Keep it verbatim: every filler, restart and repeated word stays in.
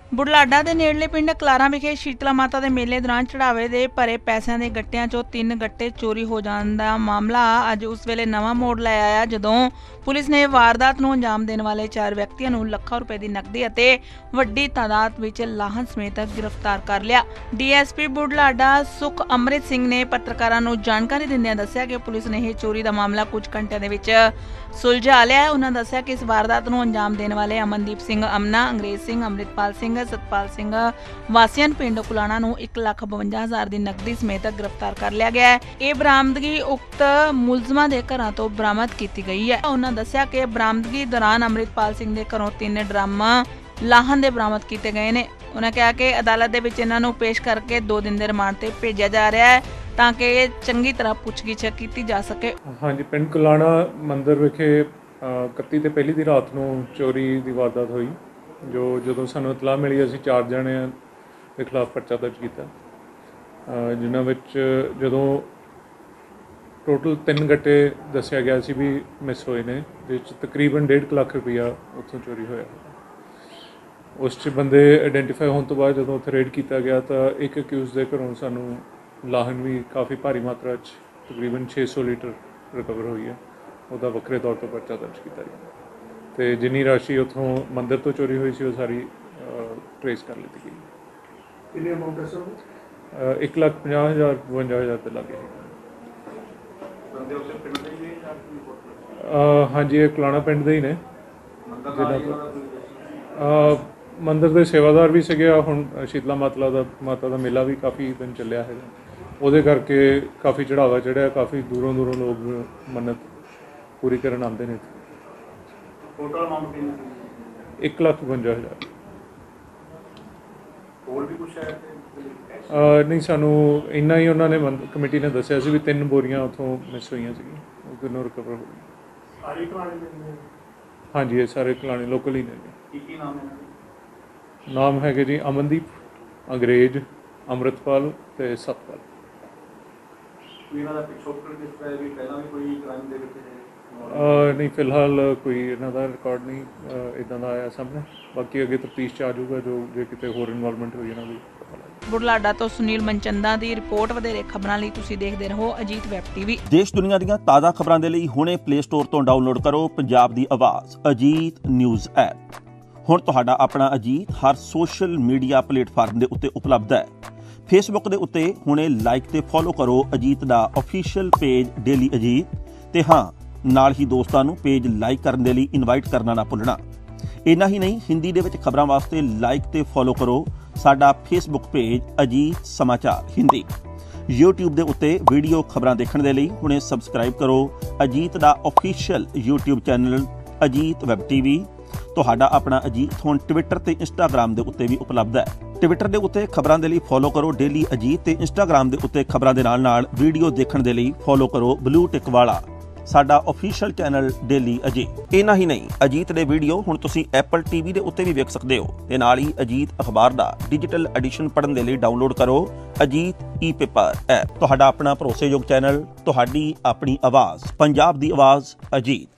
बुढ़लाडा के नेड़ले पिंड कलारा विखे शीतला माता के मेले दौरान चढ़ावे के भरे पैसों के गट्टियां चों तीन गट्टे चोरी हो जाने का मामला अज उस वेले नवा मोड़ लै आया जदों पुलिस ने वारदात नूं अंजाम देने वाले चार व्यक्तियों नूं लाखों रुपए की नकदी अते वड्डी तादाद विच लाहन समेत गिरफ्तार कर लिया। डी एस पी बुढ़लाडा सुख अमृत सिंह ने पत्रकारां नूं जानकारी दिंदिआं दस्सिआ कि पुलिस ने यह चोरी का मामला कुछ घंटिਆਂ ਦੇ ਵਿੱਚ सुलझा लिया है। उन्होंने दस्सिआ कि इस वारदात नूं अंजाम देने वाले अमनदीप सिंह अमना, अंग्रेज सिंह, अमृतपाल सिंह, सतपाल सिंह वासियां पिंड कुलाणा नूं एक लाख बवंजा हज़ार की नकदी समेत गिरफ्तार कर लिया गया है। यह बरामदगी उक्त मुलजमां दे घरां तों बरामद की गई है। उन्होंने दस्सिआ कि बरामदगी दौरान अमृतपाल सिंह के घरों तीन ड्रम लाहन दे बरामद किए गए हैं। उन्होंने कहा कि अदालत दे विच इन्हां नूं पेश करके दो दिन के रिमांड ते भेजा जा रहा है ताकि चंगी तरह पुछगिछ की जा सके। हाँ जी, पिंड कुलाणा मंदिर विखे इकत्ती ते पहली दी रात नूं चोरी की वारदात हुई जो जो सानूं इतलाह मिली असीं चार जणे के खिलाफ परचा दर्ज किया जिन्हां विच जदों टोटल तीन गट्टे दस्सिया गया सी भी मिस होए ने जिस तकरीबन डेढ़ लाख रुपया उत्थों चोरी होया। उस च बंदे आइडेंटिफाई होने तो बाद जदों उत्थे रेड किया गया तो एक अक्यूज के घरों सानूं लाहन भी काफ़ी भारी मात्रा तकरीबन छे सौ लीटर रिकवर हुई है। वह वक्रे तौर पर परचा दर्ज किया गया तो जिन्नी राशि उतों मंदिर तो चोरी हुई सी वो सारी ट्रेस कर ली गई। कितनी अमाउंट है सर? एक लाख पचास हज़ार बवंजा हज़ार के लागे। हाँ जी, ये कलाणा पिंड दे ही ने जिन्होंने मंदिर के सेवादार भी सगे। हुण शीतला माता का माता का मेला भी काफ़ी दिन चलिया है, वो करके काफ़ी चढ़ावा चढ़िया, काफ़ी दूरों दूरों लोग मन्नत पूरी करन आते हैं। टोटल अमाउंट एक लाख बवंजा हज़ार। और भी कुछ है? नहीं, सानू इन्ना ही उन्होंने कमेटी ने दस्सिया सी भी तीन बोरियां उतों मिस हुई सी, तीनों रिकवर हो गई। सारे कलाणे? हाँ जी, ये सारे कलाणे लोकल ही ने। की नाम है? नाम है जी अमनदीप, अंग्रेज, अमृतपाल ते सतपाल। नहीं, फिलहाल कोई इन्हां दा रिकॉर्ड नहीं इदां दा आया सामने। बाकी अगे तफ्तीश च आ जाऊगा जो जे किते होर इन्वॉल्वमेंट होई इन्हां दी। बुढ़लाडा तो सुनील मनचंदा दी रिपोर्ट। वधेरे खबरां लई तुसीं देखदे रहो अजीत वैब टीवी। देश दुनिया ਦੀਆਂ ਤਾਜ਼ਾ ਖਬਰਾਂ ਦੇ ਲਈ ਹੁਣੇ ਪਲੇ ਸਟੋਰ ਤੋਂ ਡਾਊਨਲੋਡ ਕਰੋ ਪੰਜਾਬ ਦੀ ਆਵਾਜ਼ ਅਜੀਤ ਨਿਊਜ਼ ਐਪ। ਹੁਣ ਤੁਹਾਡਾ ਆਪਣਾ ਅਜੀਤ ਹਰ ਸੋਸ਼ਲ ਮੀਡੀਆ ਪਲੇਟਫਾਰਮ ਦੇ ਉੱਤੇ ਉਪਲਬਧ ਹੈ। ਫੇਸਬੁੱਕ ਦੇ ਉੱਤੇ ਹੁਣੇ ਲਾਈਕ ਤੇ ਫੋਲੋ ਕਰੋ ਅਜੀਤ ਦਾ ਅਫੀਸ਼ੀਅਲ ਪੇਜ ਡੇਲੀ ਅਜੀਤ ਤੇ ਹਾਂ ਨਾਲ ਹੀ ਦੋਸਤਾਂ ਨੂੰ ਪੇਜ ਲਾਈਕ ਕਰਨ ਦੇ ਲਈ ਇਨਵਾਈਟ ਕਰਨਾ ਨਾ ਭੁੱਲਣਾ। ਇੰਨਾ ਹੀ ਨਹੀਂ, ਹਿੰਦੀ ਦੇ ਵਿੱਚ ਖਬਰਾਂ ਵਾਸਤੇ ਲਾਈਕ ਤੇ ਫੋਲੋ ਕਰੋ ਸਾਡਾ ਫੇਸਬੁੱਕ ਪੇਜ ਅਜੀਤ ਸਮਾਚਾਰ ਹਿੰਦੀ। YouTube ਦੇ ਉੱਤੇ ਵੀਡੀਓ ਖਬਰਾਂ ਦੇਖਣ ਦੇ ਲਈ ਹੁਣੇ ਸਬਸਕ੍ਰਾਈਬ ਕਰੋ ਅਜੀਤ ਦਾ official YouTube channel Ajit web TV. ਤੁਹਾਡਾ ਆਪਣਾ ਅਜੀਤ ਹੁਣ ਟਵਿੱਟਰ ਤੇ ਇੰਸਟਾਗ੍ਰਾਮ ਦੇ ਉੱਤੇ ਵੀ ਉਪਲਬਧ ਹੈ। ਟਵਿੱਟਰ ਦੇ ਉੱਤੇ ਖਬਰਾਂ ਦੇ ਲਈ ਫੋਲੋ ਕਰੋ ਡੇਲੀ ਅਜੀਤ ਤੇ ਇੰਸਟਾਗ੍ਰਾਮ ਦੇ ਉੱਤੇ ਖਬਰਾਂ ਦੇ ਨਾਲ ਨਾਲ ਵੀਡੀਓ ਦੇਖਣ ਦੇ ਲਈ ਫੋਲੋ ਕਰੋ ਬਲੂ ਟਿਕ ਵਾਲਾ ਸਾਡਾ ਅਫੀਸ਼ੀਅਲ ਚੈਨਲ ਡੇਲੀ ਅਜੀਤ। ਇਹਨਾਂ ਹੀ ਨਹੀਂ, ਅਜੀਤ ਦੇ ਵੀਡੀਓ ਹੁਣ ਤੁਸੀਂ ਐਪਲ ਟੀਵੀ ਦੇ ਉੱਤੇ ਵੀ ਵੇਖ ਸਕਦੇ ਹੋ ਤੇ ਨਾਲ ਹੀ ਅਜੀਤ ਅਖਬਾਰ ਦਾ ਡਿਜੀਟਲ ਐਡੀਸ਼ਨ ਪੜ੍ਹਨ ਦੇ ਲਈ ਡਾਊਨਲੋਡ ਕਰੋ ਅਜੀਤ ਈ ਪੇਪਰ ਐਪ। ਤੁਹਾਡਾ ਆਪਣਾ ਭਰੋਸੇਯੋਗ ਚੈਨਲ, ਤੁਹਾਡੀ ਆਪਣੀ ਆਵਾਜ਼, ਪੰਜਾਬ ਦੀ ਆਵਾਜ਼ ਅਜੀਤ।